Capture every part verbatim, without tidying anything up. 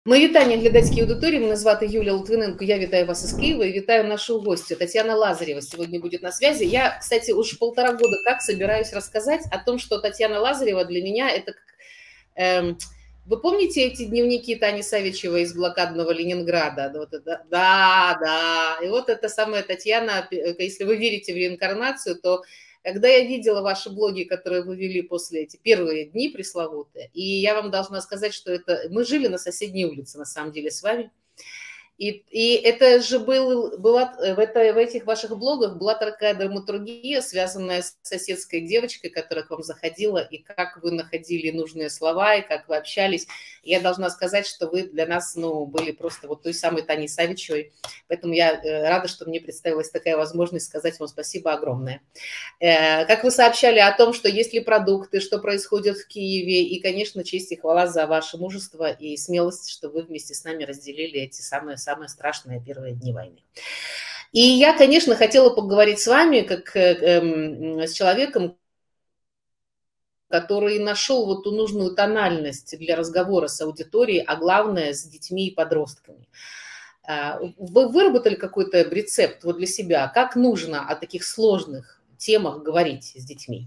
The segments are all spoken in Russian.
Мої вітання глядацькій аудиторії. Мене звати Юлія Литвиненко. Я вітаю вас из Киева и витаю нашу гостью. Татьяна Лазарева сегодня будет на связи. Я, кстати, уж полтора года как собираюсь рассказать о том, что Татьяна Лазарева для меня это... Эм, вы помните эти дневники Тани Савичевой из блокадного Ленинграда? Вот это, да, да. И вот эта самая Татьяна, если вы верите в реинкарнацию, то когда я видела ваши блоги, которые вы вели после эти первые дни пресловутые, и я вам должна сказать, что это... Мы жили на соседней улице, на самом деле, с вами. И, и это же был, была, в, это, в этих ваших блогах была такая драматургия, связанная с соседской девочкой, которая к вам заходила, и как вы находили нужные слова, и как вы общались. Я должна сказать, что вы для нас, ну, были просто вот той самой Таней Савичевой. Поэтому я рада, что мне представилась такая возможность сказать вам спасибо огромное. Как вы сообщали о том, что есть ли продукты, что происходит в Киеве, и, конечно, честь и хвала за ваше мужество и смелость, что вы вместе с нами разделили эти самые самые страшные первые дни войны. И я, конечно, хотела поговорить с вами как э, с человеком, который нашел вот ту нужную тональность для разговора с аудиторией, а главное, с детьми и подростками. Вы выработали какой-то рецепт вот для себя, как нужно о таких сложных темах говорить с детьми?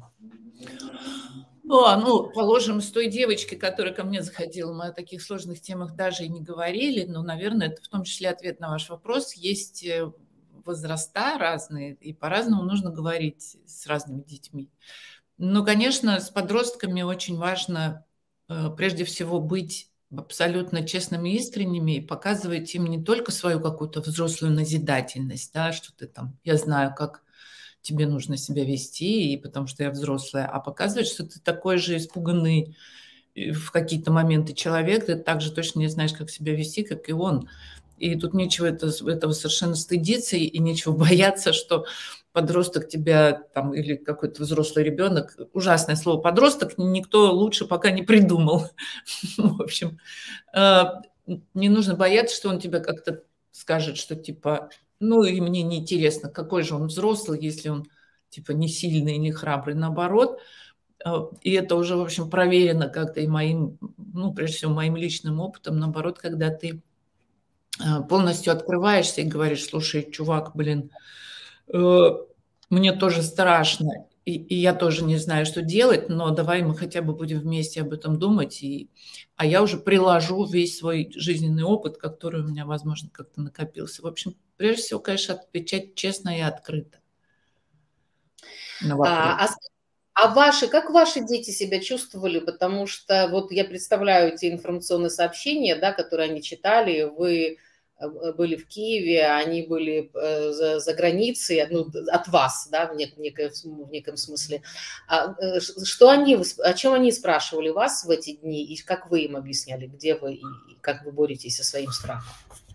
О, ну, положим, с той девочкой, которая ко мне заходила, мы о таких сложных темах даже и не говорили, но, наверное, это в том числе ответ на ваш вопрос. Есть возраста разные, и по-разному нужно говорить с разными детьми. Но, конечно, с подростками очень важно прежде всего быть абсолютно честными и искренними и показывать им не только свою какую-то взрослую назидательность, да, что ты там, я знаю, как тебе нужно себя вести, и потому что я взрослая, а показывать, что ты такой же испуганный в какие-то моменты человек, ты также точно не знаешь, как себя вести, как и он. И тут нечего это, этого совершенно стыдиться и нечего бояться, что подросток тебя там или какой-то взрослый ребенок, ужасное слово подросток, никто лучше пока не придумал. В общем, не нужно бояться, что он тебя как-то скажет, что типа... Ну, и мне неинтересно, какой же он взрослый, если он, типа, не сильный, не храбрый, наоборот. И это уже, в общем, проверено как-то и моим, ну, прежде всего, моим личным опытом. Наоборот, когда ты полностью открываешься и говоришь: слушай, чувак, блин, мне тоже страшно, и, и я тоже не знаю, что делать, но давай мы хотя бы будем вместе об этом думать, и, а я уже приложу весь свой жизненный опыт, который у меня, возможно, как-то накопился. В общем, прежде всего, конечно, отвечать честно и открыто на вопрос. А, а, а ваши, как ваши дети себя чувствовали? Потому что вот я представляю эти информационные сообщения, да, которые они читали, вы были в Киеве, они были за, за границей, ну, от вас, да, в, нек, в неком смысле. А, что они, о чем они спрашивали вас в эти дни, и как вы им объясняли, где вы и как вы боретесь со своим страхом?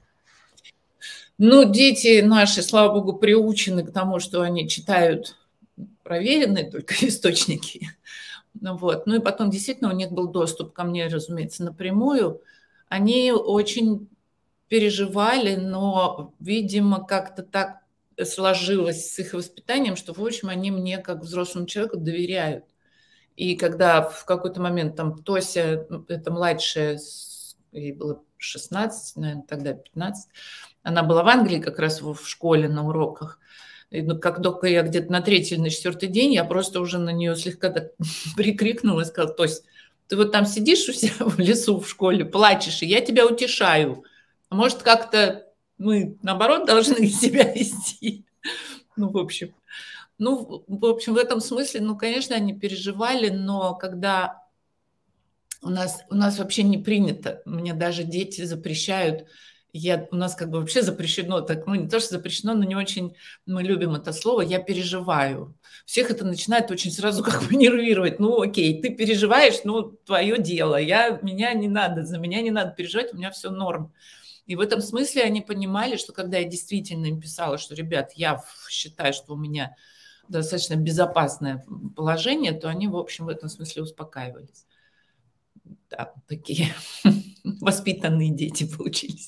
Ну, дети наши, слава богу, приучены к тому, что они читают проверенные только источники. Ну, вот. Ну и потом действительно у них был доступ ко мне, разумеется, напрямую. Они очень переживали, но, видимо, как-то так сложилось с их воспитанием, что, в общем, они мне, как взрослому человеку, доверяют. И когда в какой-то момент там Тося, это младшая, ей было шестнадцать, наверное, тогда пятнадцать, она была в Англии как раз в школе на уроках. И, ну, как только я где-то на третий или на четвертый день, я просто уже на нее слегка так прикрикнула и сказала: Тось, ты вот там сидишь у себя в лесу в школе, плачешь, и я тебя утешаю. Может, как-то мы, наоборот, должны себя вести. Ну, в общем, ну, в общем, в этом смысле, ну, конечно, они переживали, но когда у нас, у нас вообще не принято, мне даже дети запрещают, я, у нас как бы вообще запрещено, так, ну, не то, что запрещено, но не очень мы любим это слово, я переживаю. Всех это начинает очень сразу как бы нервировать. Ну, окей, ты переживаешь, ну, твое дело, я, меня не надо, за меня не надо переживать, у меня все норм. И в этом смысле они понимали, что когда я действительно им писала, что, ребят, я считаю, что у меня достаточно безопасное положение, то они, в общем, в этом смысле успокаивались. Да, такие воспитанные дети получились.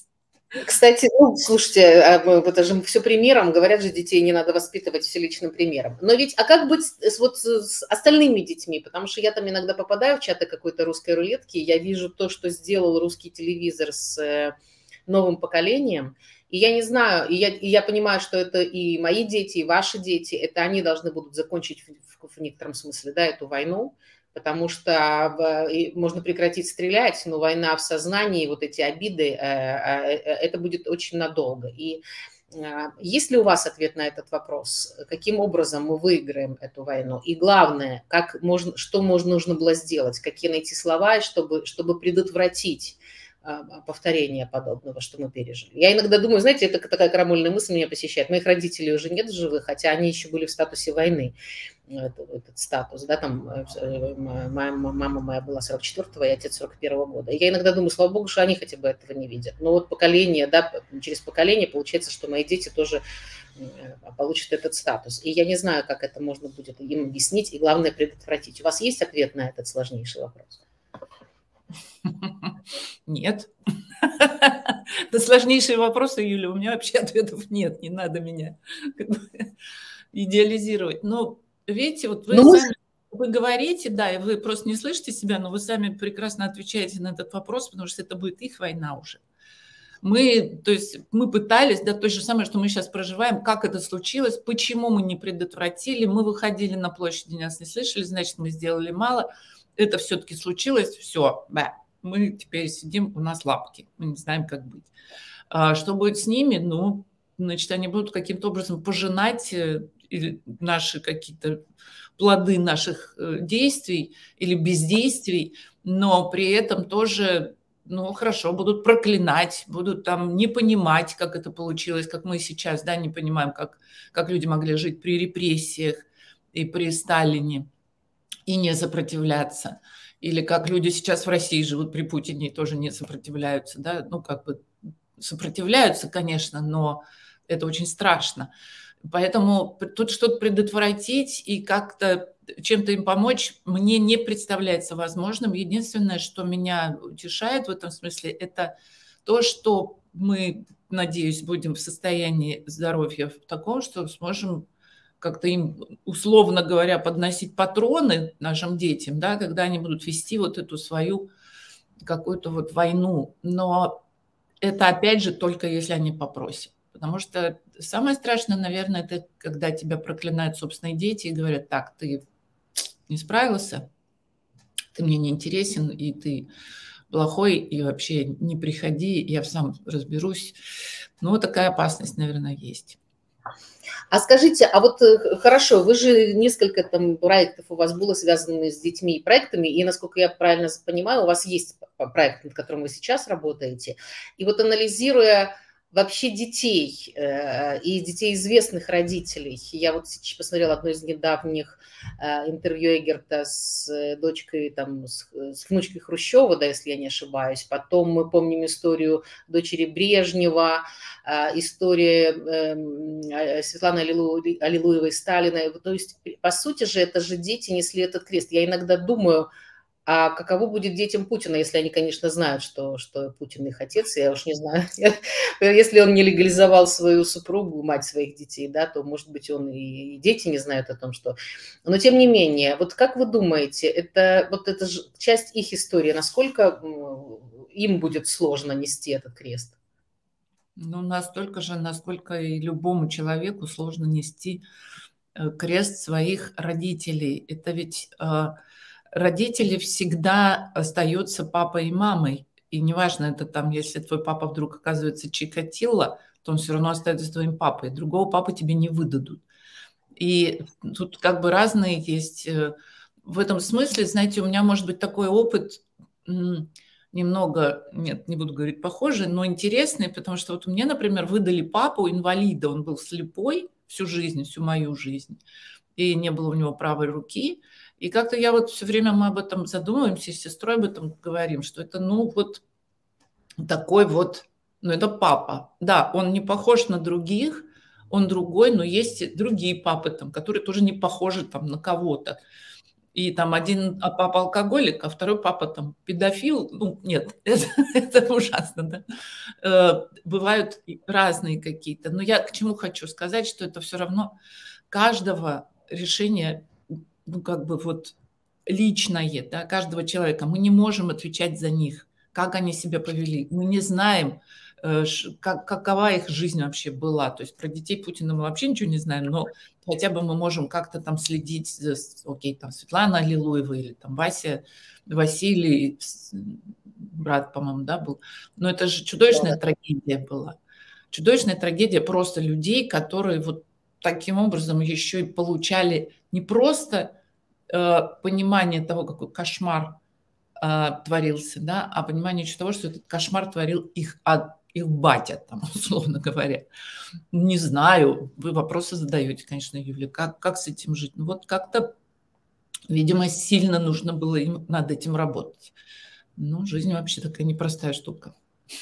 Кстати, ну, слушайте, это же все примером. Говорят же, детей не надо воспитывать все личным примером. Но ведь, а как быть с, вот, с остальными детьми? Потому что я там иногда попадаю в чаты какой-то русской рулетки, я вижу то, что сделал русский телевизор с новым поколением, и я не знаю, и я, и я понимаю, что это и мои дети, и ваши дети, это они должны будут закончить в, в, в некотором смысле, да, эту войну, потому что можно прекратить стрелять, но война в сознании, вот эти обиды, это будет очень надолго. И есть ли у вас ответ на этот вопрос? Каким образом мы выиграем эту войну? И главное, как можно, что можно, нужно было сделать? Какие найти слова, чтобы, чтобы предотвратить повторение подобного, что мы пережили. Я иногда думаю, знаете, это такая крамольная мысль меня посещает. Моих родителей уже нет в живых, хотя они еще были в статусе войны. Этот, этот статус, да, там моя мама моя была сорок четвёртого, и отец сорок первого года. И я иногда думаю, слава богу, что они хотя бы этого не видят. Но вот поколение, да, через поколение получается, что мои дети тоже получат этот статус. И я не знаю, как это можно будет им объяснить и, главное, предотвратить. У вас есть ответ на этот сложнейший вопрос? Нет. Это сложнейшие вопросы, Юля, у меня вообще ответов нет, не надо меня идеализировать. Но видите, вот вы ну, сами вы говорите, да, и вы просто не слышите себя, но вы сами прекрасно отвечаете на этот вопрос, потому что это будет их война уже. Мы, то есть мы пытались, да, то же самое, что мы сейчас проживаем, как это случилось, почему мы не предотвратили, мы выходили на площади, нас не слышали, значит, мы сделали мало. Это все-таки случилось, все, да, мы теперь сидим, у нас лапки, мы не знаем, как быть. А что будет с ними? Ну, значит, они будут каким-то образом пожинать или наши какие-то плоды наших действий или бездействий, но при этом тоже, ну, хорошо, будут проклинать, будут там не понимать, как это получилось, как мы сейчас, да, не понимаем, как, как люди могли жить при репрессиях и при Сталине и не сопротивляться. Или как люди сейчас в России живут при Путине и тоже не сопротивляются, да, ну, как бы сопротивляются, конечно, но это очень страшно. Поэтому тут что-то предотвратить и как-то чем-то им помочь мне не представляется возможным. Единственное, что меня утешает в этом смысле, это то, что мы, надеюсь, будем в состоянии здоровья таком, что сможем как-то им, условно говоря, подносить патроны нашим детям, да, когда они будут вести вот эту свою какую-то вот войну. Но это, опять же, только если они попросят. Потому что самое страшное, наверное, это когда тебя проклинают собственные дети и говорят: так, ты не справился, ты мне не интересен, и ты плохой, и вообще не приходи, я сам разберусь. Ну, такая опасность, наверное, есть. А скажите, а вот хорошо, вы же несколько там проектов у вас было связаны с детьми и проектами, и, насколько я правильно понимаю, у вас есть проект, над которым вы сейчас работаете. И вот анализируя вообще детей э, и детей известных родителей, я вот посмотрела одно из недавних э, интервью Эггерта с дочкой, там, с, с внучкой Хрущева, да, если я не ошибаюсь. Потом мы помним историю дочери Брежнева, э, история э, Светланы Аллилуевой Сталина. То есть, по сути же, это же дети несли этот крест. Я иногда думаю, а каково будет детям Путина, если они, конечно, знают, что, что Путин их отец, я уж не знаю. Если он не легализовал свою супругу, мать своих детей, да, то, может быть, он и дети не знают о том, что... Но, тем не менее, вот как вы думаете, это, вот это же часть их истории, насколько им будет сложно нести этот крест? Ну, настолько же, насколько и любому человеку сложно нести крест своих родителей. Это ведь... Родители всегда остаются папой и мамой. И неважно, это там, если твой папа вдруг оказывается Чикатило, то он все равно остается твоим папой. Другого папы тебе не выдадут. И тут как бы разные есть. В этом смысле, знаете, у меня может быть такой опыт немного, нет, не буду говорить похожий, но интересный, потому что вот мне, например, выдали папу инвалида. Он был слепой всю жизнь, всю мою жизнь. И не было у него правой руки. И как-то я вот все время мы об этом задумываемся, с сестрой об этом говорим, что это, ну, вот такой вот, ну, это папа. Да, он не похож на других, он другой, но есть другие папы, там, которые тоже не похожи там на кого-то. И там один папа алкоголик, а второй папа там педофил. Ну, нет, это, это ужасно, да. Э, бывают разные какие-то. Но я к чему хочу сказать, что это все равно каждого решения, ну, как бы вот личное, да, каждого человека. Мы не можем отвечать за них, как они себя повели. Мы не знаем, как, какова их жизнь вообще была. То есть про детей Путина мы вообще ничего не знаем, но хотя бы мы можем как-то там следить, за, окей, там Светлана Аллилуева или там Вася, Василий, брат, по-моему, да, был. Но это же чудовищная трагедия была. Чудовищная трагедия просто людей, которые вот таким образом еще и получали не просто э, понимание того, какой кошмар э, творился, да, а понимание еще того, что этот кошмар творил их от их батя, там, условно говоря. Не знаю, вы вопросы задаете, конечно, Юля, как, как с этим жить? Ну вот как-то, видимо, сильно нужно было им над этим работать. Ну, жизнь вообще такая непростая штука.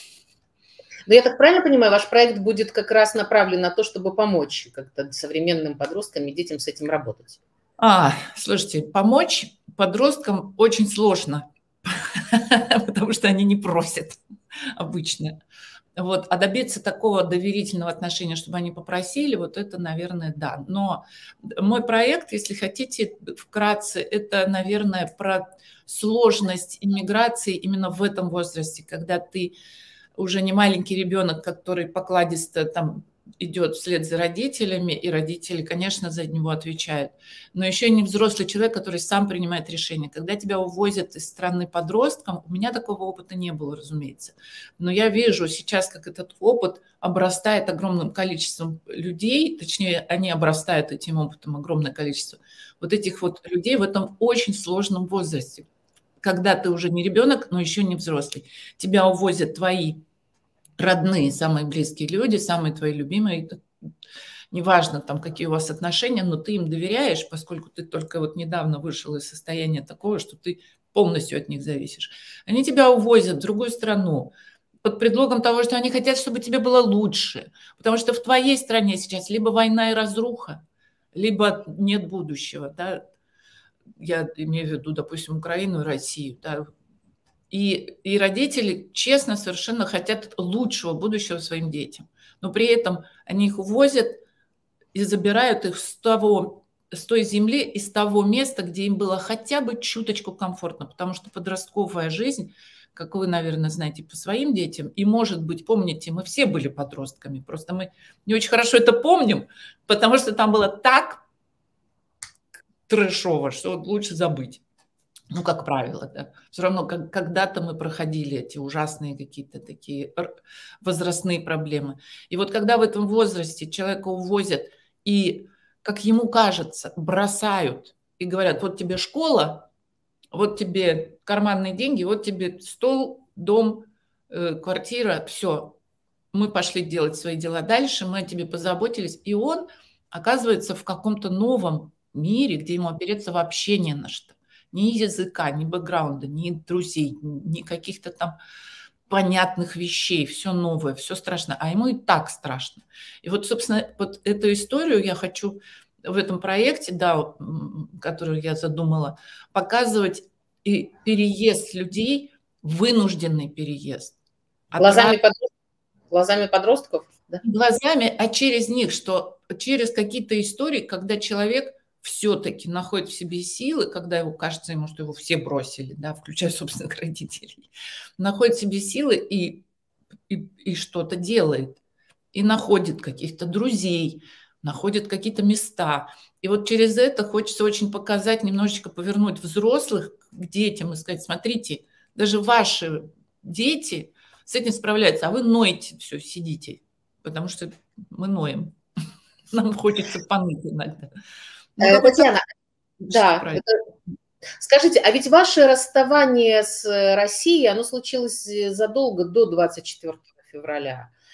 Но я так правильно понимаю, ваш проект будет как раз направлен на то, чтобы помочь как-то современным подросткам и детям с этим работать? А, слушайте, помочь подросткам очень сложно, потому что они не просят обычно. Вот, а добиться такого доверительного отношения, чтобы они попросили, вот это, наверное, да. Но мой проект, если хотите, вкратце, это, наверное, про сложность иммиграции именно в этом возрасте, когда ты уже не маленький ребенок, который покладисто там идет вслед за родителями, и родители, конечно, за него отвечают. Но еще и не взрослый человек, который сам принимает решения. Когда тебя увозят из страны подростком, у меня такого опыта не было, разумеется. Но я вижу сейчас, как этот опыт обрастает огромным количеством людей, точнее, они обрастают этим опытом огромное количество вот этих вот людей в этом очень сложном возрасте. Когда ты уже не ребенок, но еще не взрослый. Тебя увозят твои родные, самые близкие люди, самые твои любимые, неважно там, какие у вас отношения, но ты им доверяешь, поскольку ты только вот недавно вышел из состояния такого, что ты полностью от них зависишь. Они тебя увозят в другую страну под предлогом того, что они хотят, чтобы тебе было лучше, потому что в твоей стране сейчас либо война и разруха, либо нет будущего, да? Я имею в виду, допустим, Украину и Россию, да? И, и родители, честно, совершенно хотят лучшего будущего своим детям. Но при этом они их увозят и забирают их с, того, с той земли и с того места, где им было хотя бы чуточку комфортно. Потому что подростковая жизнь, как вы, наверное, знаете по своим детям, и, может быть, помните, мы все были подростками. Просто мы не очень хорошо это помним, потому что там было так трэшово, что лучше забыть. Ну, как правило, да. Все равно как, когда-то мы проходили эти ужасные какие-то такие возрастные проблемы. И вот когда в этом возрасте человека увозят и, как ему кажется, бросают и говорят, вот тебе школа, вот тебе карманные деньги, вот тебе стол, дом, э, квартира, все. Мы пошли делать свои дела дальше, мы о тебе позаботились. И он оказывается в каком-то новом мире, где ему опереться вообще не на что. Ни языка, ни бэкграунда, ни друзей, ни каких-то там понятных вещей. Все новое, все страшно. А ему и так страшно. И вот, собственно, вот эту историю я хочу в этом проекте, да, который я задумала, показывать и переезд людей, вынужденный переезд. Глазами подростков? Глазами подростков? Да? Глазами, а через них, что через какие-то истории, когда человек все-таки находит в себе силы, когда его кажется ему, что его все бросили, да, включая собственных родителей, находит в себе силы и, и, и что-то делает, и находит каких-то друзей, находит какие-то места. И вот через это хочется очень показать, немножечко повернуть взрослых к детям и сказать, смотрите, даже ваши дети с этим справляются, а вы ноете все, сидите, потому что мы ноем. Нам хочется поныть иногда. Ну, Татьяна, да, это... скажите, а ведь ваше расставание с Россией, оно случилось задолго до двадцать четвёртого февраля.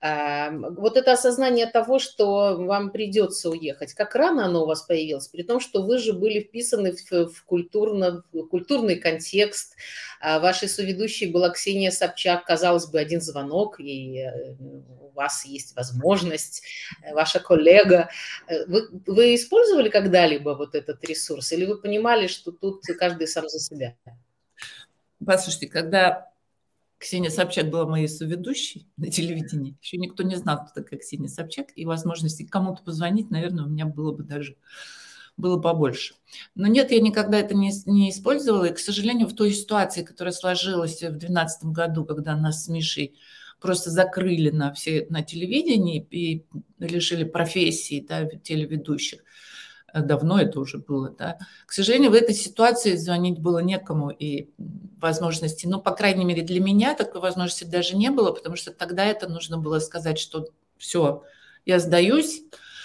Вот это осознание того, что вам придется уехать, как рано оно у вас появилось, при том, что вы же были вписаны в, в, культурно, в культурный контекст, вашей соведущей была Ксения Собчак, казалось бы, один звонок, и у вас есть возможность, ваша коллега. Вы, вы использовали когда-либо вот этот ресурс, или вы понимали, что тут каждый сам за себя? Послушайте, когда Ксения Собчак была моей соведущей на телевидении, еще никто не знал, кто такая Ксения Собчак, и возможности кому-то позвонить, наверное, у меня было бы даже было побольше. Но нет, я никогда это не, не использовала, и, к сожалению, в той ситуации, которая сложилась в две тысячи двенадцатом году, когда нас с Мишей просто закрыли на, все, на телевидении и лишили профессии, да, телеведущих, давно это уже было, да. К сожалению, в этой ситуации звонить было некому, и возможности, ну, по крайней мере, для меня такой возможности даже не было, потому что тогда это нужно было сказать, что все, я сдаюсь,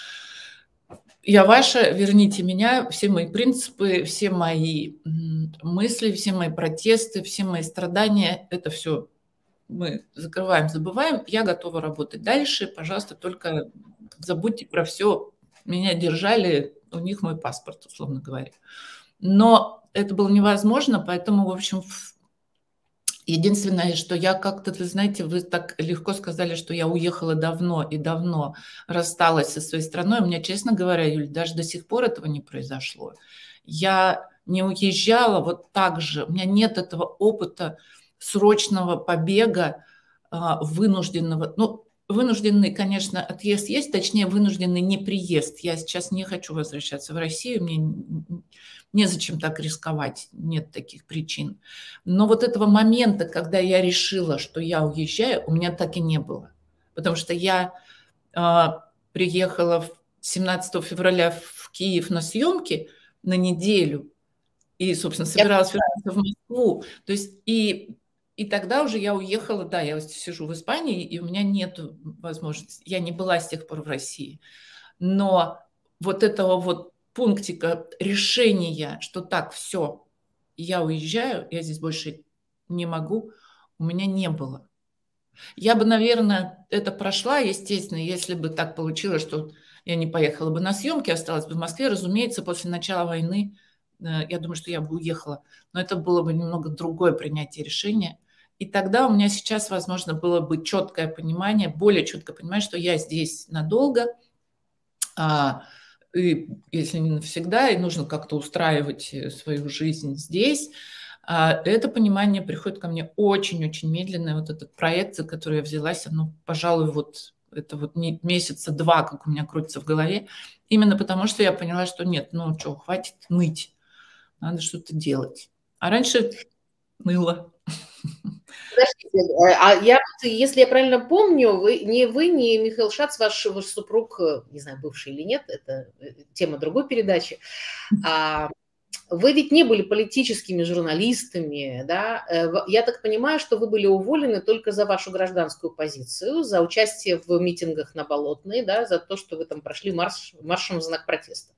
я ваша, верните меня, все мои принципы, все мои мысли, все мои протесты, все мои страдания, это все мы закрываем, забываем, я готова работать дальше, пожалуйста, только забудьте про все, меня держали, у них мой паспорт, условно говоря. Но это было невозможно, поэтому, в общем, единственное, что я как-то, вы знаете, вы так легко сказали, что я уехала давно и давно рассталась со своей страной. У меня, честно говоря, Юль, даже до сих пор этого не произошло. Я не уезжала вот так же, у меня нет этого опыта срочного побега, вынужденного, ну, вынужденный, конечно, отъезд есть, точнее, вынужденный неприезд. Я сейчас не хочу возвращаться в Россию, мне незачем так рисковать, нет таких причин. Но вот этого момента, когда я решила, что я уезжаю, у меня так и не было. Потому что я э, приехала семнадцатого февраля в Киев на съемки на неделю и, собственно, собиралась вернуться в Москву. То есть и... И тогда уже я уехала, да, я сижу в Испании, и у меня нет возможности, я не была с тех пор в России. Но вот этого вот пунктика решения, что так, все, я уезжаю, я здесь больше не могу, у меня не было. Я бы, наверное, это прошла, естественно, если бы так получилось, что я не поехала бы на съемки, осталась бы в Москве, разумеется, после начала войны, я думаю, что я бы уехала. Но это было бы немного другое принятие решения. И тогда у меня сейчас, возможно, было бы четкое понимание, более четкое понимание, что я здесь надолго, а, и если не навсегда, и нужно как-то устраивать свою жизнь здесь. А, это понимание приходит ко мне очень-очень медленно. И вот этот проект, за который я взялась, ну, пожалуй, вот это вот не месяца два, как у меня крутится в голове, именно потому что я поняла, что нет, ну что, хватит ныть, надо что-то делать. А раньше ныло. Подождите, а я, если я правильно помню, вы, ни вы, ни Михаил Шац, ваш, ваш супруг, не знаю, бывший или нет, это тема другой передачи, а вы ведь не были политическими журналистами, да? Я так понимаю, что вы были уволены только за вашу гражданскую позицию, за участие в митингах на Болотной, да, за то, что вы там прошли марш, маршем в знак протеста.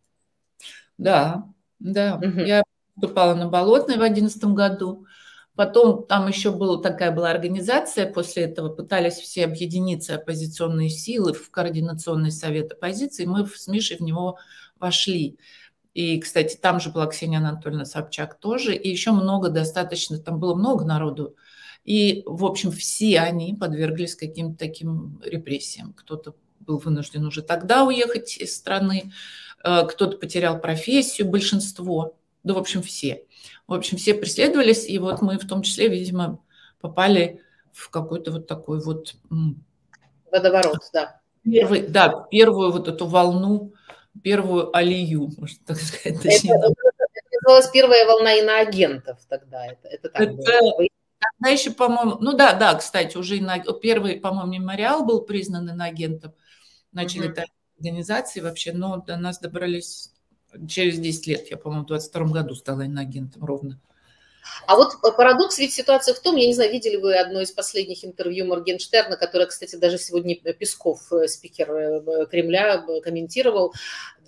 Да, да. Угу. Я выступала на Болотной в две тысячи одиннадцатом году. Потом там еще была такая была организация, после этого пытались все объединиться оппозиционные силы в Координационный совет оппозиции, мы с Мишей в него вошли. И, кстати, там же была Ксения Анатольевна Собчак тоже, и еще много достаточно, там было много народу. И, в общем, все они подверглись каким-то таким репрессиям. Кто-то был вынужден уже тогда уехать из страны, кто-то потерял профессию, большинство, да, в общем, все. В общем, все преследовались, и вот мы в том числе, видимо, попали в какой-то вот такой вот... Водоворот, да. Первый, да, первую вот эту волну, первую алию, можно так сказать. Точнее, это, это, это называлась первая волна иноагентов тогда. Это, это так это, было. Тогда еще, по-моему... Ну да, да, кстати, уже ино... первый, по-моему, мемориал был признан иноагентом. Начали угу. такие организации вообще, но до нас добрались... Через десять лет, я, по-моему, в двадцать втором году стала иноагентом ровно. А вот парадокс, ведь ситуация в том, я не знаю, видели вы одно из последних интервью Моргенштерна, которое, кстати, даже сегодня Песков, спикер Кремля, комментировал,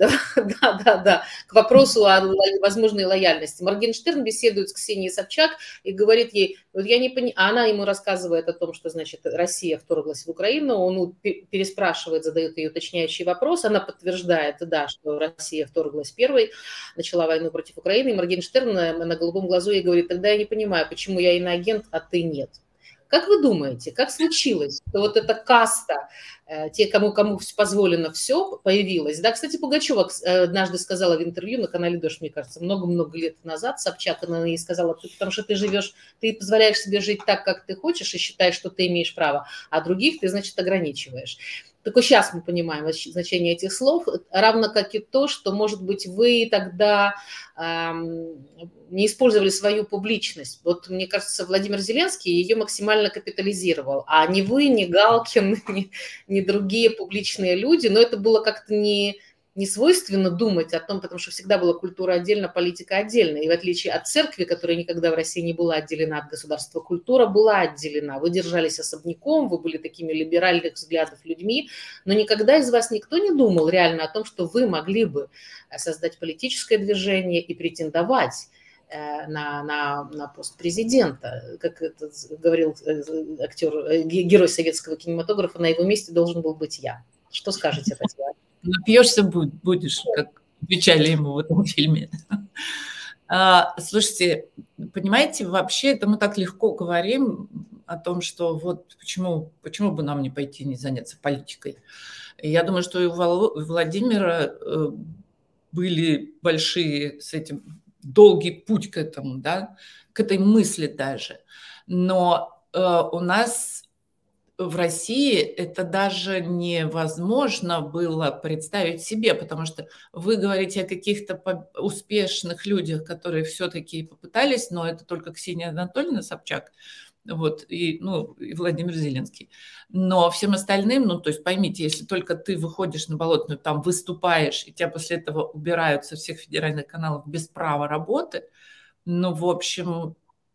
Да, да, да. К вопросу о возможной лояльности. Моргенштерн беседует с Ксенией Собчак и говорит ей, вот я не понимаю, а она ему рассказывает о том, что, значит, Россия вторглась в Украину, он переспрашивает, задает ей уточняющий вопрос, она подтверждает, да, что Россия вторглась первой, начала войну против Украины, и Моргенштерн на голубом глазу ей говорит, тогда я не понимаю, почему я иноагент, а ты нет. Как вы думаете, как случилось, что вот эта каста, те, кому, кому позволено все, появилась? Да, кстати, Пугачева однажды сказала в интервью на канале «Дождь», мне кажется, много-много лет назад, Собчак, она ей сказала, потому что ты живешь, ты позволяешь себе жить так, как ты хочешь, и считаешь, что ты имеешь право, а других ты, значит, ограничиваешь. Только сейчас мы понимаем значение этих слов, равно как и то, что, может быть, вы тогда эм, не использовали свою публичность. Вот, мне кажется, Владимир Зеленский ее максимально капитализировал, а ни вы, ни Галкин, ни, ни другие публичные люди, но это было как-то не... не свойственно думать о том, потому что всегда была культура отдельно, политика отдельно. И в отличие от церкви, которая никогда в России не была отделена от государства, культура была отделена. Вы держались особняком, вы были такими либеральных взглядов людьми, но никогда из вас никто не думал реально о том, что вы могли бы создать политическое движение и претендовать на, на, на пост президента. Как это говорил актер, герой советского кинематографа, на его месте должен был быть я. Что скажете, Татьяна? Напьешься будешь, как отвечали ему в этом фильме. Слушайте, понимаете, вообще это мы так легко говорим о том, что вот почему, почему бы нам не пойти, не заняться политикой. Я думаю, что и у Владимира были большие с этим, долгий путь к этому, да, к этой мысли даже. Но у нас в России это даже невозможно было представить себе, потому что вы говорите о каких-то успешных людях, которые все-таки попытались, но это только Ксения Анатольевна Собчак, вот, и, ну, и Владимир Зеленский. Но всем остальным, ну, то есть поймите, если только ты выходишь на Болотную, там выступаешь, и тебя после этого убирают со всех федеральных каналов без права работы, ну, в общем...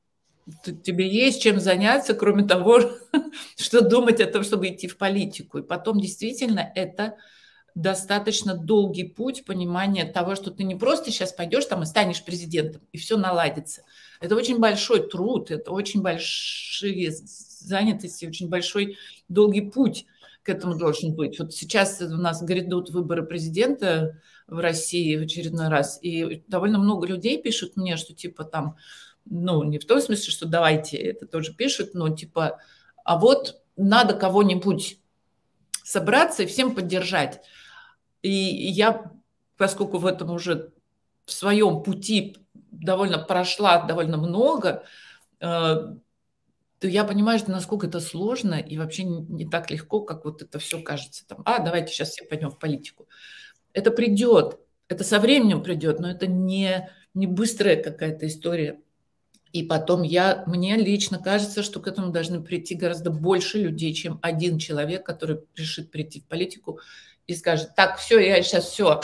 тебе есть чем заняться, кроме того, что думать о том, чтобы идти в политику. И потом действительно это достаточно долгий путь понимания того, что ты не просто сейчас пойдешь там и станешь президентом, и все наладится. Это очень большой труд, это очень большие занятости, очень большой долгий путь к этому должен быть. Вот сейчас у нас грядут выборы президента в России в очередной раз, и довольно много людей пишут мне, что типа там, ну, не в том смысле, что давайте, это тоже пишут, но типа, а вот надо кого-нибудь собраться и всем поддержать. И я, поскольку в этом уже в своем пути довольно прошла довольно много, то я понимаю, что насколько это сложно и вообще не так легко, как вот это все кажется. Там, а, давайте сейчас все пойдем в политику. Это придет, это со временем придет, но это не, не быстрая какая-то история. И потом я, мне лично кажется, что к этому должны прийти гораздо больше людей, чем один человек, который решит прийти в политику и скажет, так, все, я сейчас все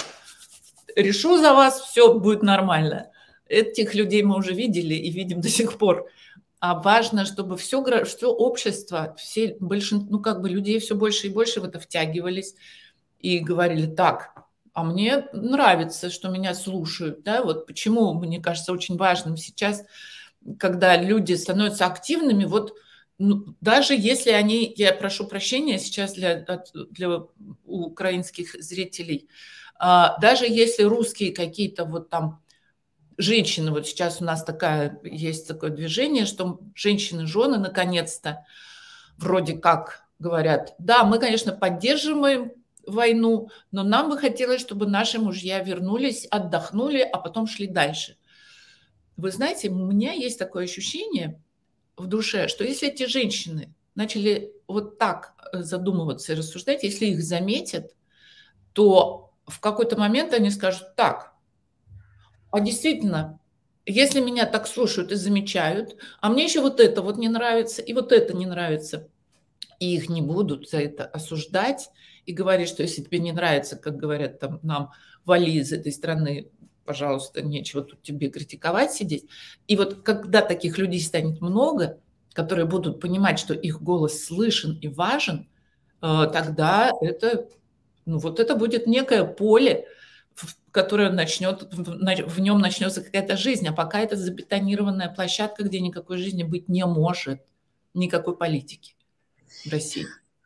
решу за вас, все будет нормально. Этих людей мы уже видели и видим до сих пор. А важно, чтобы все, все общество, все большинство, ну как бы людей все больше и больше в это втягивались и говорили, так, а мне нравится, что меня слушают. Да? Вот почему, мне кажется, очень важным сейчас, когда люди становятся активными, вот ну, даже если они, я прошу прощения сейчас для, для украинских зрителей, а, даже если русские какие-то вот там женщины, вот сейчас у нас такая, есть такое движение, что женщины-жены наконец-то вроде как говорят, да, мы, конечно, поддерживаем войну, но нам бы хотелось, чтобы наши мужья вернулись, отдохнули, а потом шли дальше. Вы знаете, у меня есть такое ощущение в душе, что если эти женщины начали вот так задумываться и рассуждать, если их заметят, то в какой-то момент они скажут, так, а действительно, если меня так слушают и замечают, а мне еще вот это вот не нравится, и вот это не нравится, и их не будут за это осуждать и говорить, что если тебе не нравится, как говорят там нам, вали из этой страны, пожалуйста, нечего тут тебе критиковать, сидеть. И вот когда таких людей станет много, которые будут понимать, что их голос слышен и важен, тогда это, ну, вот это будет некое поле, которая начнет, в нем начнется какая-то жизнь, а пока это забетонированная площадка, где никакой жизни быть не может, никакой политики в России.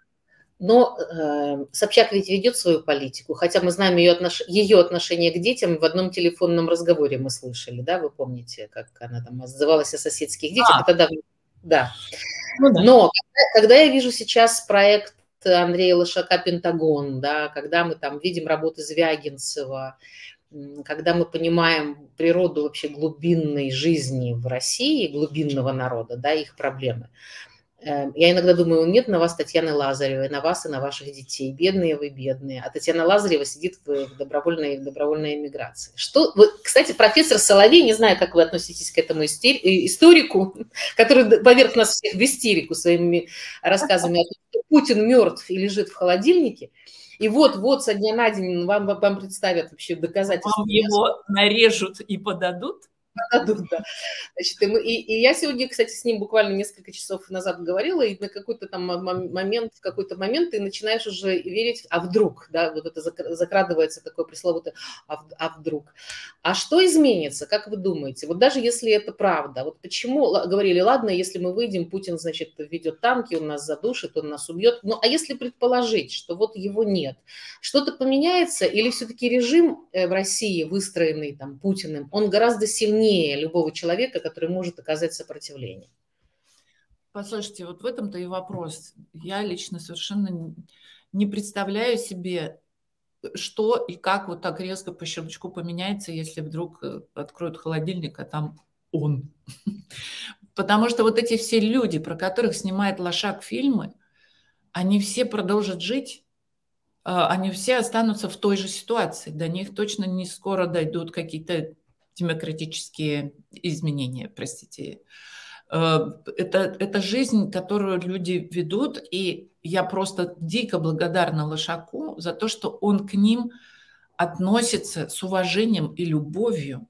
Но э, Собчак ведь ведет свою политику, хотя мы знаем ее, отнош... ее отношение к детям в одном телефонном разговоре мы слышали, да, вы помните, как она там отзывалась о соседских детях, А. это давно, да. Ну, да. Но когда, когда я вижу сейчас проект Андрея Лошака «Пентагон», да, когда мы там видим работы Звягинцева, когда мы понимаем природу вообще глубинной жизни в России, глубинного народа, да, их проблемы, я иногда думаю, нет на вас Татьяны Лазаревой, на вас и на ваших детей. Бедные вы, бедные. А Татьяна Лазарева сидит в добровольной, в добровольной эмиграции. Что, вы, кстати, профессор Соловей, не знаю, как вы относитесь к этому историку, который поверх нас всех в истерику своими рассказами о том, что Путин мертв и лежит в холодильнике. И вот-вот со дня на день вам, вам представят вообще доказательства. Вам его нарежут и подадут? Подадут, да. Значит, и, мы, и, и я сегодня, кстати, с ним буквально несколько часов назад говорила, и на какой-то там момент, в какой-то момент ты начинаешь уже верить, а вдруг, да, вот это закрадывается такое пресловутое, а, а вдруг. А что изменится, как вы думаете? Вот даже если это правда, вот почему говорили, ладно, если мы выйдем, Путин, значит, ведет танки, он нас задушит, он нас убьет, ну, а если предположить, что вот его нет, что-то поменяется или все-таки режим в России, выстроенный там Путиным, он гораздо сильнее любого человека, который может оказать сопротивление? Послушайте, вот в этом-то и вопрос. Я лично совершенно не представляю себе, что и как вот так резко по щелчку поменяется, если вдруг откроют холодильник, а там он. Потому что вот эти все люди, про которых снимает Лошак фильмы, они все продолжат жить, они все останутся в той же ситуации. До них точно не скоро дойдут какие-то демократические изменения, простите. Это, это жизнь, которую люди ведут, и я просто дико благодарна Лошаку за то, что он к ним относится с уважением и любовью.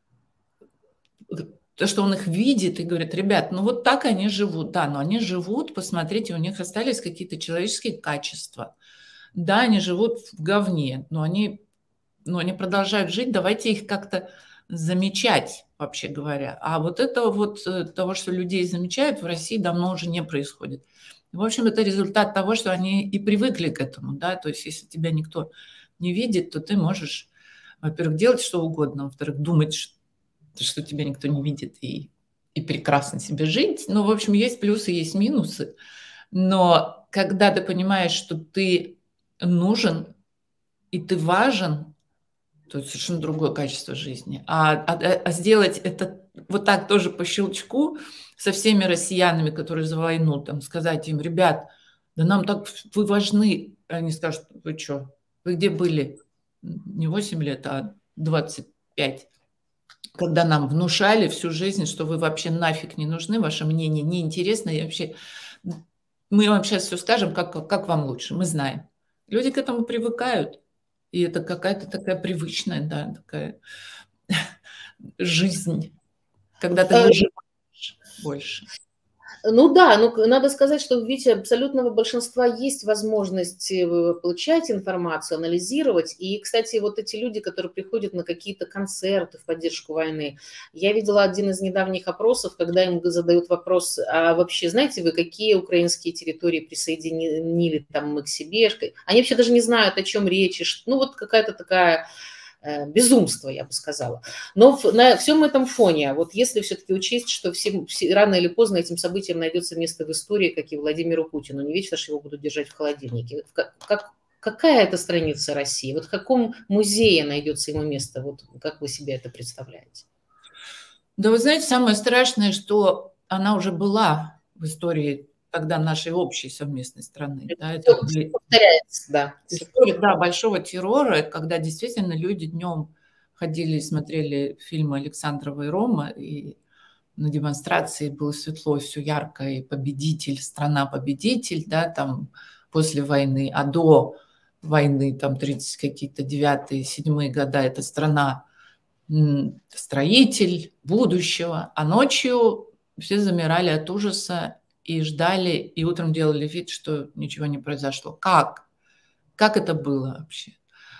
То, что он их видит и говорит, ребят, ну вот так они живут. Да, но они живут, посмотрите, у них остались какие-то человеческие качества. Да, они живут в говне, но они, но они продолжают жить, давайте их как-то замечать, вообще говоря. А вот этого вот, того, что людей замечают, в России давно уже не происходит. В общем, это результат того, что они и привыкли к этому, да, то есть если тебя никто не видит, то ты можешь, во-первых, делать что угодно, во-вторых, думать, что, что тебя никто не видит, и, и прекрасно себе жить. Ну, в общем, есть плюсы, есть минусы, но когда ты понимаешь, что ты нужен и ты важен, то есть совершенно другое качество жизни. А, а, а сделать это вот так тоже по щелчку со всеми россиянами, которые за войну, там, сказать им, ребят, да нам так, вы важны. Они скажут, вы что, вы где были? Не восемь лет, а двадцать пять. Когда нам внушали всю жизнь, что вы вообще нафиг не нужны, ваше мнение неинтересно, и вообще мы вам сейчас все скажем, как, как вам лучше, мы знаем. Люди к этому привыкают. И это какая-то такая привычная, да, такая жизнь, когда ты выживаешь больше. Ну да, но надо сказать, что, видите, абсолютного большинства есть возможность получать информацию, анализировать. И, кстати, вот эти люди, которые приходят на какие-то концерты в поддержку войны, я видела один из недавних опросов, когда им задают вопрос, а вообще знаете вы, какие украинские территории присоединили там мы к себе? Они вообще даже не знают, о чем речь. Ну вот какая-то такая... безумство, я бы сказала. Но на всем этом фоне, вот если все-таки учесть, что все, все, рано или поздно этим событиям найдется место в истории, как и Владимиру Путину, не вечно же его будут держать в холодильнике. Как, как, какая это страница России? Вот в каком музее найдется ему место? Вот как вы себе это представляете? Да вы знаете, самое страшное, что она уже была в истории тогда нашей общей совместной страны. Да, это повторяется, да. История, да, большого террора, когда действительно люди днем ходили и смотрели фильмы Александрова и Рома, и на демонстрации было светло, все ярко, и победитель, страна-победитель, да, там после войны, а до войны, там тридцать какие-то девятые, седьмые года, это страна строитель будущего, а ночью все замирали от ужаса и ждали, и утром делали вид, что ничего не произошло. Как? Как это было вообще?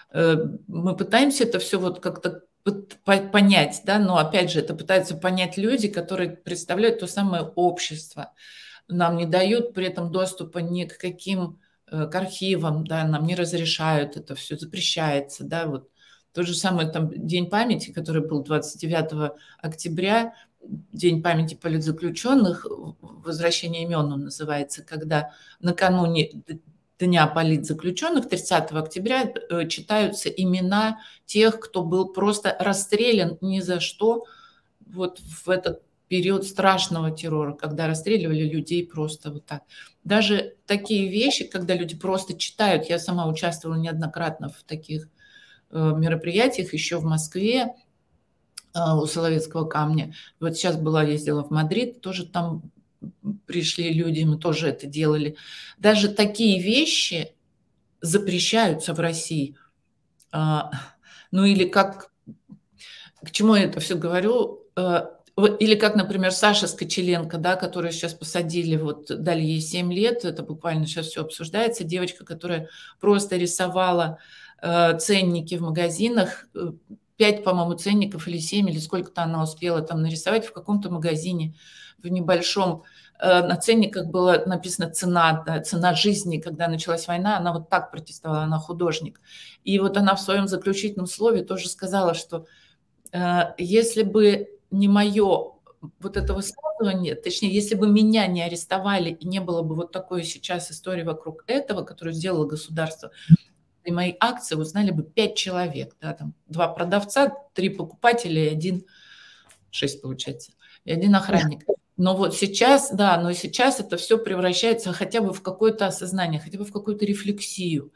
Мы пытаемся это все вот как-то понять, да, но опять же это пытаются понять люди, которые представляют то самое общество. Нам не дают при этом доступа ни к каким к архивам, да, нам не разрешают это все, запрещается, да, вот. Тот же самый там День памяти, который был двадцать девятого октября, День памяти политзаключенных, возвращение имен он называется, когда накануне Дня политзаключенных тридцатого октября читаются имена тех, кто был просто расстрелян ни за что вот в этот период страшного террора, когда расстреливали людей просто вот так. Даже такие вещи, когда люди просто читают, я сама участвовала неоднократно в таких мероприятиях еще в Москве у Соловецкого камня. Вот сейчас была, ездила в Мадрид, тоже там пришли люди, мы тоже это делали. Даже такие вещи запрещаются в России. Ну или как, к чему я это все говорю? Или как, например, Саша Скочеленко, да, которую сейчас посадили, вот дали ей семь лет, это буквально сейчас все обсуждается, девочка, которая просто рисовала ценники в магазинах, пять, по-моему, ценников или семь, или сколько-то она успела там нарисовать в каком-то магазине, в небольшом. На ценниках было написано цена, да, цена жизни, когда началась война, она вот так протестовала, она художник. И вот она в своем заключительном слове тоже сказала, что э, если бы не мое вот это высказывание, точнее, если бы меня не арестовали и не было бы вот такой сейчас истории вокруг этого, которую сделало государство, и мои акции узнали бы пять человек, да, там два продавца, три покупателя и один, шесть получается, и один охранник. Но вот сейчас, да, но сейчас это все превращается хотя бы в какое-то осознание, хотя бы в какую-то рефлексию.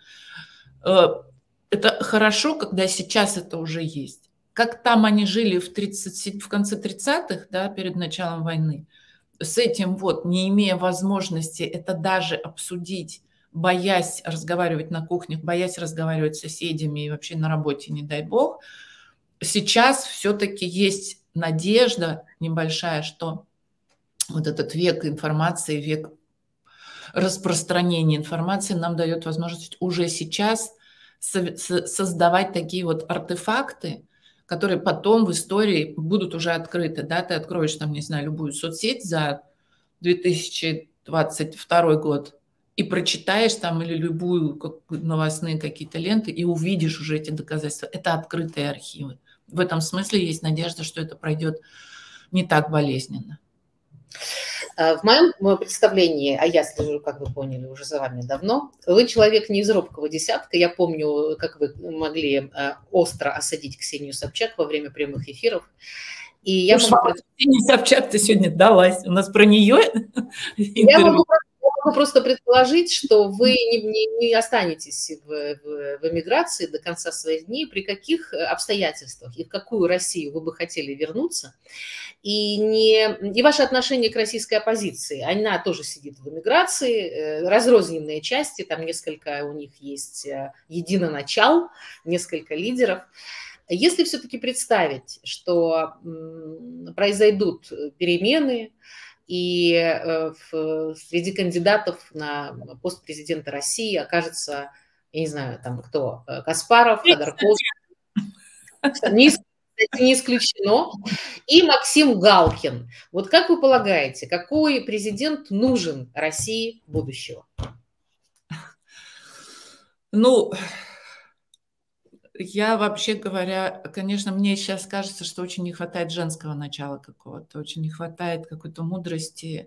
Это хорошо, когда сейчас это уже есть. Как там они жили в, тридцать, в конце тридцатых, да, перед началом войны, с этим вот, не имея возможности это даже обсудить, боясь разговаривать на кухнях, боясь разговаривать с соседями и вообще на работе, не дай бог, сейчас все-таки есть надежда небольшая, что вот этот век информации, век распространения информации нам дает возможность уже сейчас создавать такие вот артефакты, которые потом в истории будут уже открыты. Да? Ты откроешь там, не знаю, любую соцсеть за две тысячи двадцать второй год, и прочитаешь там или любую как, новостные какие-то ленты, и увидишь уже эти доказательства. Это открытые архивы. В этом смысле есть надежда, что это пройдет не так болезненно. В моем представлении, а я слежу, как вы поняли, уже за вами давно, вы человек не из робкого десятка. Я помню, как вы могли остро осадить Ксению Собчак во время прямых эфиров. И я Уж могу... Ксения Собчак-то сегодня далась. У нас про нее я могу, я могу просто предположить, что вы не, не, не останетесь в, в, в эмиграции до конца своих дней. При каких обстоятельствах и в какую Россию вы бы хотели вернуться? И, не, и ваше отношение к российской оппозиции. Она тоже сидит в эмиграции, разрозненные части, там несколько у них есть единоначал, несколько лидеров. Если все-таки представить, что произойдут перемены, и среди кандидатов на пост президента России окажется, я не знаю, там кто, Каспаров, Ходорковский, не, не исключено, и Максим Галкин. Вот как вы полагаете, какой президент нужен России будущего? Ну... Я, вообще говоря, конечно, мне сейчас кажется, что очень не хватает женского начала какого-то, очень не хватает какой-то мудрости,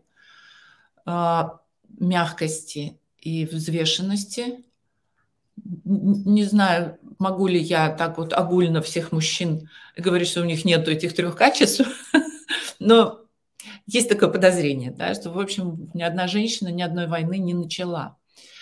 мягкости и взвешенности. Не знаю, могу ли я так вот огульно всех мужчин говорить, что у них нету этих трех качеств, но есть такое подозрение, да, что, в общем, ни одна женщина ни одной войны не начала.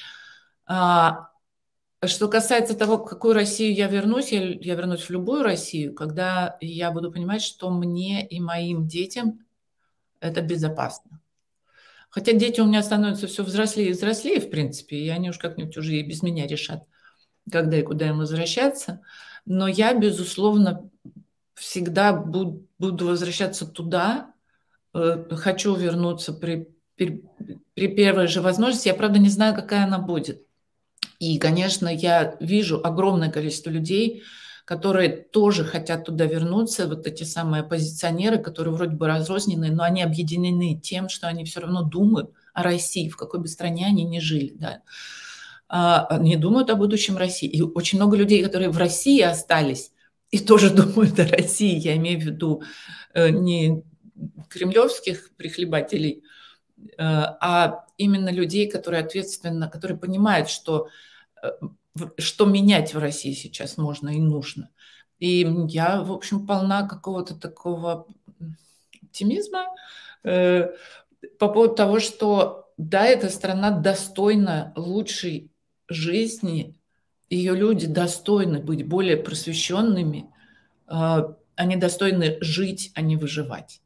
Что касается того, в какую Россию я вернусь, я, я вернусь в любую Россию, когда я буду понимать, что мне и моим детям это безопасно. Хотя дети у меня становятся все взрослее и взрослее, в принципе, и они уж как-нибудь уже и без меня решат, когда и куда им возвращаться. Но я, безусловно, всегда буду, буду возвращаться туда, хочу вернуться при, при, при первой же возможности. Я, правда, не знаю, какая она будет. И, конечно, я вижу огромное количество людей, которые тоже хотят туда вернуться, вот эти самые оппозиционеры, которые вроде бы разрозненные, но они объединены тем, что они все равно думают о России, в какой бы стране они ни жили, да. Они думают о будущем России. И очень много людей, которые в России остались, и тоже думают о России. Я имею в виду не кремлевских прихлебателей, а именно людей, которые ответственно, которые понимают, что, что менять в России сейчас можно и нужно. И я, в общем, полна какого-то такого оптимизма э, по поводу того, что да, эта страна достойна лучшей жизни, ее люди достойны быть более просвещенными, э, они достойны жить, а не выживать.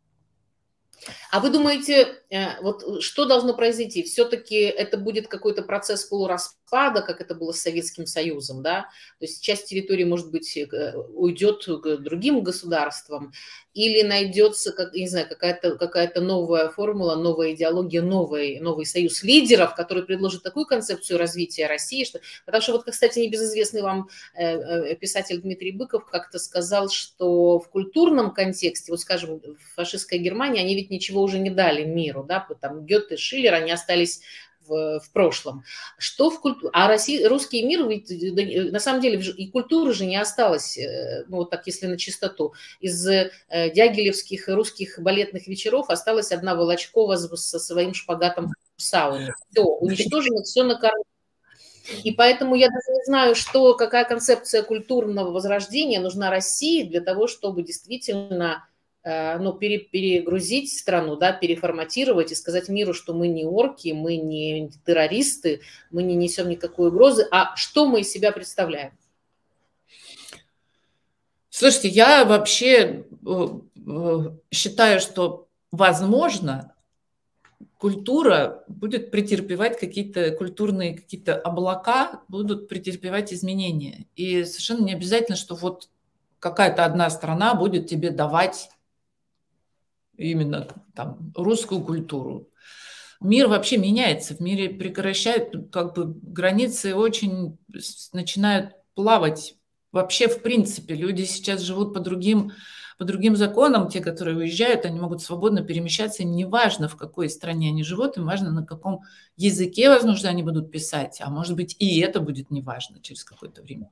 А вы думаете, вот что должно произойти? Все-таки это будет какой-то процесс полураспада, как это было с Советским Союзом, да? То есть часть территории, может быть, уйдет к другим государствам, или найдется, как, не знаю, какая-то какая-то новая формула, новая идеология, новый, новый союз лидеров, который предложит такую концепцию развития России, что... Потому что вот, кстати, небезызвестный вам писатель Дмитрий Быков как-то сказал, что в культурном контексте, вот скажем, фашистская Германия, они ведь ничего уже не дали миру, да, там Гёте, Шиллер, они остались в, в прошлом. Что в культуре? А Россия, русский мир, ведь на самом деле и культуры же не осталось, ну вот так, если на чистоту. Из дягилевских русских балетных вечеров осталась одна Волочкова со своим шпагатом в сауне. Все, уничтожено, все на корню. И поэтому я даже не знаю, что, какая концепция культурного возрождения нужна России для того, чтобы действительно ну, пере, перегрузить страну, да, переформатировать и сказать миру, что мы не орки, мы не террористы, мы не несем никакой угрозы, а что мы из себя представляем? Слушайте, я вообще считаю, что, возможно, культура будет претерпевать какие-то культурные какие-то облака, будут претерпевать изменения. И совершенно не обязательно, что вот какая-то одна страна будет тебе давать именно там русскую культуру. Мир вообще меняется, в мире прекращают, как бы границы очень начинают плавать. Вообще, в принципе, люди сейчас живут по другим, по другим законам, те, которые уезжают, они могут свободно перемещаться, им не важно, в какой стране они живут, им важно, на каком языке, возможно, они будут писать, а может быть, и это будет неважно через какое-то время.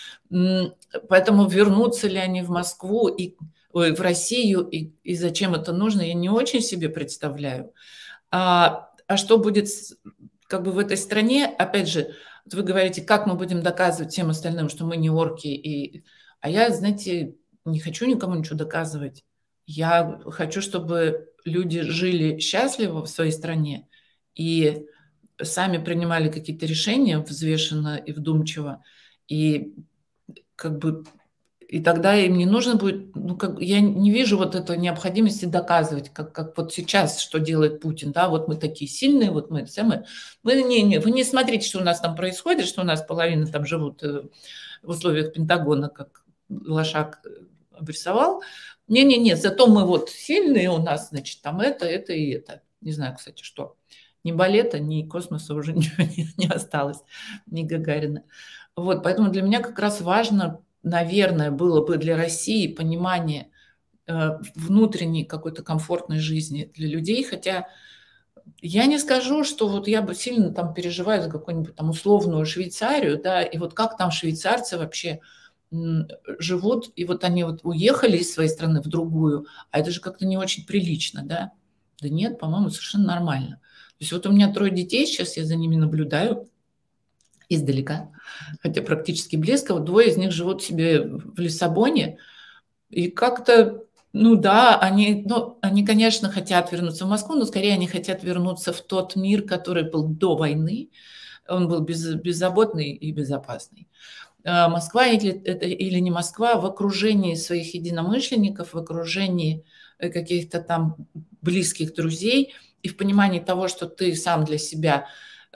Поэтому вернутся ли они в Москву и в Россию, и, и зачем это нужно, я не очень себе представляю. А, а что будет как бы в этой стране, опять же, вот вы говорите, как мы будем доказывать всем остальным, что мы не орки, и... а я, знаете, не хочу никому ничего доказывать. Я хочу, чтобы люди жили счастливо в своей стране и сами принимали какие-то решения взвешенно и вдумчиво, и как бы и тогда им не нужно будет, ну, как, я не вижу вот этой необходимости доказывать, как, как вот сейчас, что делает Путин, да, вот мы такие сильные, вот мы самые, вы не, не, вы не смотрите, что у нас там происходит, что у нас половина там живут в условиях Пентагона, как Лошак обрисовал, не-не-не, зато мы вот сильные, у нас, значит, там это, это и это, не знаю, кстати, что, ни балета, ни космоса уже ничего не, не осталось, ни Гагарина, вот, поэтому для меня как раз важно, наверное, было бы для России понимание э, внутренней какой-то комфортной жизни для людей, хотя я не скажу, что вот я бы сильно там переживаю за какую-нибудь там условную Швейцарию, да, и вот как там швейцарцы вообще м, живут, и вот они вот уехали из своей страны в другую, а это же как-то не очень прилично, да? Да нет, по-моему, совершенно нормально. То есть вот у меня трое детей, сейчас я за ними наблюдаю, издалека, хотя практически близко. Вот двое из них живут себе в Лиссабоне, и как-то, ну да, они, ну, они, конечно, хотят вернуться в Москву, но скорее они хотят вернуться в тот мир, который был до войны. Он был без, беззаботный и безопасный. Москва или, это, или не Москва, в окружении своих единомышленников, в окружении каких-то там близких друзей и в понимании того, что ты сам для себя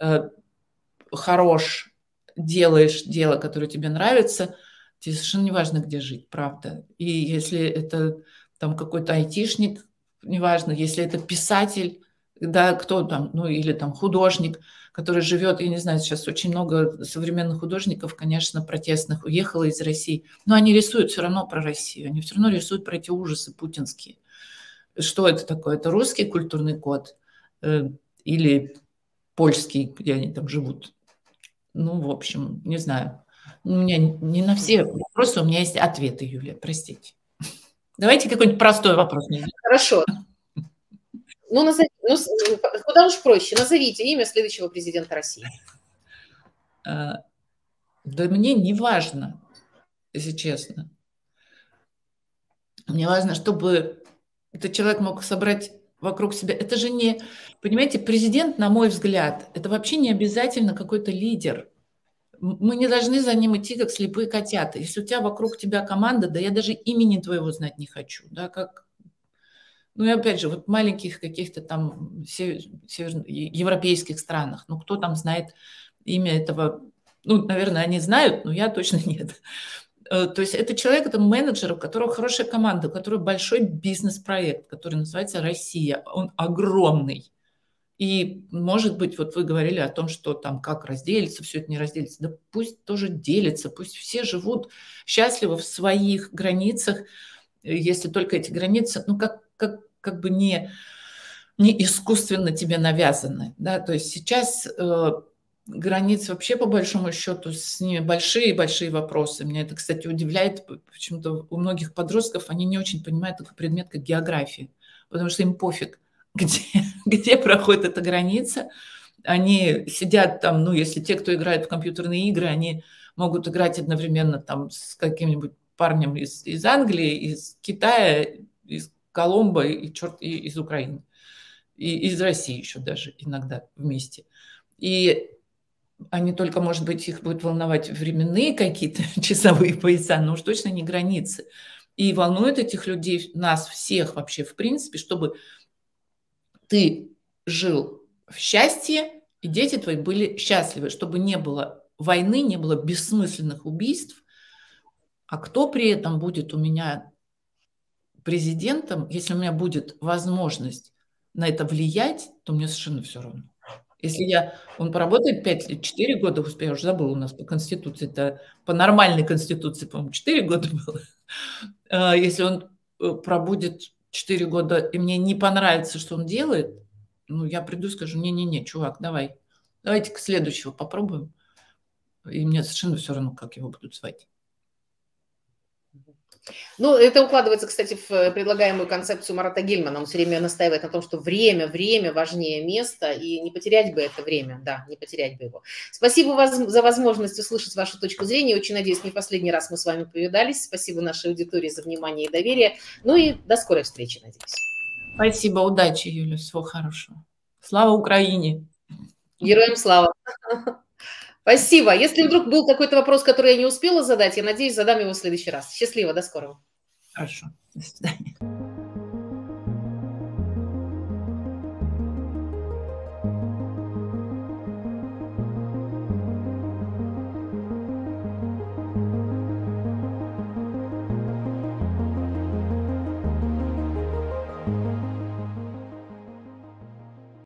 хорош, делаешь дело, которое тебе нравится, тебе совершенно не важно, где жить, правда. И если это там какой-то айтишник, неважно, если это писатель, да, кто там, ну или там художник, который живет, я не знаю, сейчас очень много современных художников, конечно, протестных, уехало из России, но они рисуют все равно про Россию, они все равно рисуют про эти ужасы путинские. Что это такое? Это русский культурный код э, или польский, где они там живут? Ну, в общем, не знаю. У меня не на все вопросы у меня есть ответы, Юлия, простите. Давайте какой-нибудь простой вопрос. Хорошо. Ну, назови, ну, куда уж проще. Назовите имя следующего президента России. Да мне не важно, если честно. Мне важно, чтобы этот человек мог собрать вокруг себя. Это же не, понимаете, президент, на мой взгляд, это вообще не обязательно какой-то лидер. Мы не должны за ним идти, как слепые котята. Если у тебя вокруг тебя команда, да я даже имени твоего знать не хочу. Да, как... Ну и опять же, вот в маленьких каких-то там североевропейских странах, ну кто там знает имя этого, ну, наверное, они знают, но я точно нет. То есть это человек, это менеджер, у которого хорошая команда, у которого большой бизнес-проект, который называется «Россия». Он огромный. И, может быть, вот вы говорили о том, что там как разделится, все это не разделится. Да пусть тоже делится, пусть все живут счастливо в своих границах, если только эти границы, ну, как, как, как бы не, не искусственно тебе навязаны. Да? То есть сейчас э, границы вообще, по большому счету, с ними большие-большие вопросы. Меня это, кстати, удивляет. Почему-то у многих подростков они не очень понимают такой предмет, как география, потому что им пофиг, где, где проходит эта граница. Они сидят там, ну, если те, кто играет в компьютерные игры, они могут играть одновременно там с каким-нибудь парнем из, из Англии, из Китая, из Коломбо и, черт, и из Украины. И из России еще даже иногда вместе. И они только, может быть, их будут волновать временные какие-то часовые пояса, но уж точно не границы. И волнует этих людей, нас всех вообще, в принципе, чтобы ты жил в счастье, и дети твои были счастливы, чтобы не было войны, не было бессмысленных убийств. А кто при этом будет у меня президентом, если у меня будет возможность на это влиять, то мне совершенно все равно. Если я, он поработает пять лет, четыре года, я уже забыла, у нас по Конституции, это по нормальной Конституции, по-моему, четыре года было. Если он пробудет четыре года, и мне не понравится, что он делает, ну, я приду и скажу, не-не-не, чувак, давай, давайте к следующему попробуем. И мне совершенно все равно, как его будут звать. Ну, это укладывается, кстати, в предлагаемую концепцию Марата Гельмана. Он все время настаивает на том, что время, время важнее места, и не потерять бы это время, да, не потерять бы его. Спасибо вас за возможность услышать вашу точку зрения. Очень надеюсь, не последний раз мы с вами повидались. Спасибо нашей аудитории за внимание и доверие. Ну и до скорой встречи, надеюсь. Спасибо, удачи, Юля, всего хорошего. Слава Украине! Героям слава! Спасибо. Если вдруг был какой-то вопрос, который я не успела задать, я надеюсь, задам его в следующий раз. Счастливо, до скорого. Хорошо, до свидания.